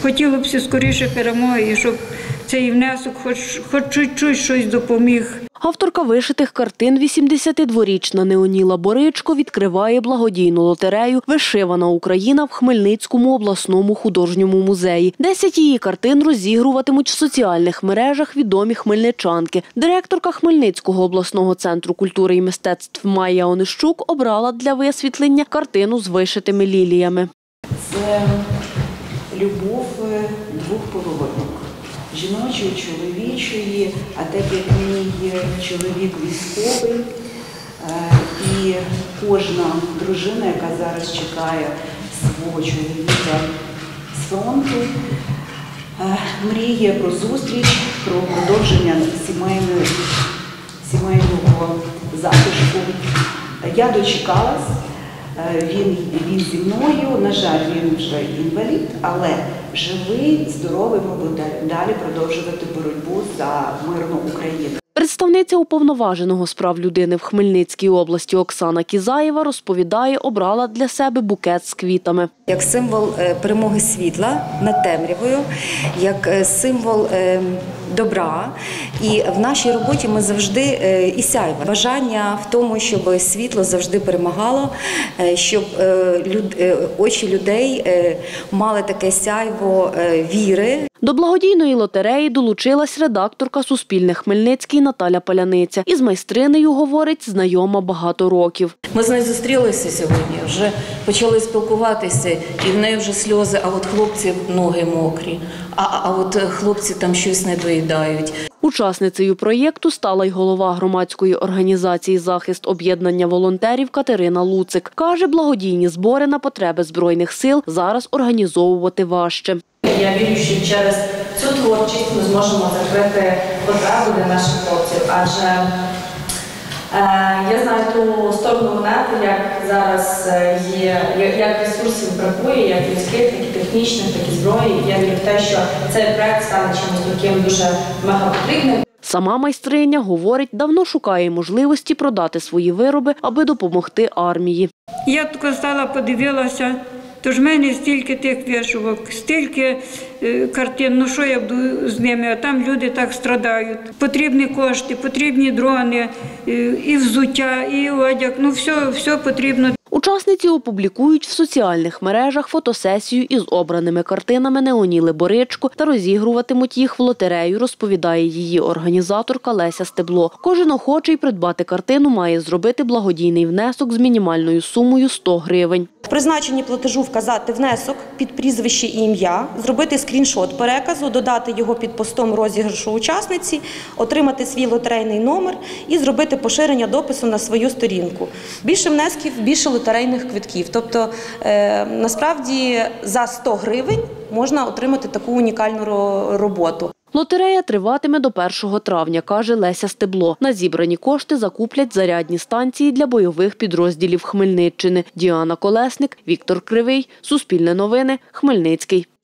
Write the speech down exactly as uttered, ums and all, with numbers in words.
Хотілося б скоріше перемоги, і щоб цей внесок хоч, хоч чуть-чуть щось допоміг. Авторка вишитих картин, вісімдесятидворічна Неоніла Боричко, відкриває благодійну лотерею «Вишивана Україна» в Хмельницькому обласному художньому музеї. Десять її картин розігруватимуть в соціальних мережах відомі хмельничанки. Директорка Хмельницького обласного центру культури і мистецтв Майя Онищук обрала для висвітлення картину з вишитими ліліями. Це любов двох половинок. Жіночої, чоловічої, а так як мій чоловік військовий, і кожна дружина, яка зараз чекає свого чоловіка з фронту, мріє про зустріч, про продовження сімейного, сімейного затишку. Я дочекалась, він, він зі мною, на жаль, він вже інвалід, але живий, здоровий, ми будемо далі продовжувати боротьбу за мирну Україну. Представниця уповноваженого з прав людини в Хмельницькій області Оксана Кізаєва розповідає, обрала для себе букет з квітами. Як символ перемоги світла над темрявою, як символ добра. І в нашій роботі ми завжди і сяйво. Бажання в тому, щоб світло завжди перемагало, щоб очі людей мали таке сяйво віри. До благодійної лотереї долучилась редакторка «Суспільне Хмельницький» Наталя Паляниця. Із майстринею, говорить, знайома багато років. Ми з нею зустрілися сьогодні, вже почали спілкуватися, і в неї вже сльози, а от хлопці ноги мокрі, а, а от хлопці там щось не доїдають. Учасницею проєкту стала й голова громадської організації «Захист об'єднання волонтерів» Катерина Луцик. Каже, благодійні збори на потреби Збройних сил зараз організовувати важче. Я вірю, що через цю творчість ми зможемо закрити потребу для наших хлопців, адже е, я знаю ту сторону монети, як зараз є, як ресурсів бракує, як людських, так і технічних, так і зброї. Я вірю в те, що цей проект стане чимось таким дуже мега потрібним. Сама майстриня, говорить, давно шукає можливості продати свої вироби, аби допомогти армії. Я тільки стала, подивилася, тож в мене стільки тих вишивок, стільки е, картин, ну що я буду з ними, а там люди так страдають. Потрібні кошти, потрібні дрони, е, і взуття, і одяг, ну все, все потрібно. Учасниці опублікують в соціальних мережах фотосесію із обраними картинами Неоніли Боричко та розігруватимуть їх в лотерею, розповідає її організаторка Леся Стебло. Кожен охочий придбати картину має зробити благодійний внесок з мінімальною сумою сто гривень. В призначенні платежу вказати внесок під прізвище і ім'я, зробити скріншот переказу, додати його під постом розіграшу учасниці, отримати свій лотерейний номер і зробити поширення допису на свою сторінку. Більше внесків, більше лотерейних квитків. Тобто, е, насправді, за сто гривень можна отримати таку унікальну роботу. Лотерея триватиме до першого травня, каже Леся Стебло. На зібрані кошти закуплять зарядні станції для бойових підрозділів Хмельниччини. Діана Колесник, Віктор Кривий, Суспільне новини, Хмельницький.